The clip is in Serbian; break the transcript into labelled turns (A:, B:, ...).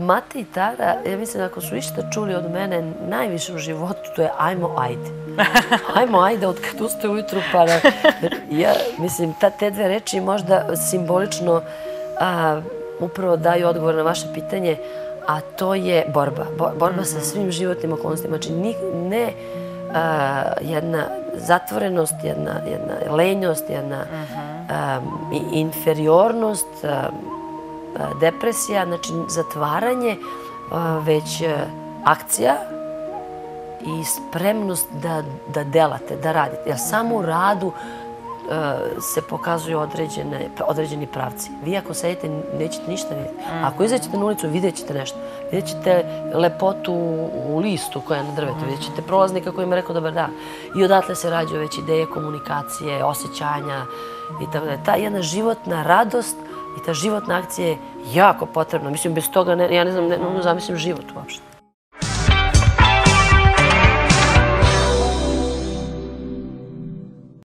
A: Mate i Tara, ja mislim, ako su išta čuli od mene najviše u životu, to je ajmo, ajde. Ajmo, ajde, od kad ustaje ujutru, pa ja mislim, te dve reči možda simbolično upravo daju odgovor na vaše pitanje, a to je borba. Borba sa svim životnim okolnostima. Znači, ne jedna zatvorenost, jedna lenjost, jedna inferiornost, depresija, znači zatvaranje, već akcija i spremnost da delate, da radite. Jer samo u radu se pokazuju određeni pravci. Vi ako sedite, nećete ništa vidjeti. Ako izađete na ulicu, vidjet ćete nešto. Vidjet ćete lepotu u listu koja je na drvetu. Vidjet ćete prolaznika koji im rekao dobar dan. I odatle se rađaju već ideje, komunikacije, osjećanja i tako da. Ta jedna životna radost i ta životna akcija je jako potrebna. Mislim, bez toga, ja ne znam, ne mogu zamislim život uopšte.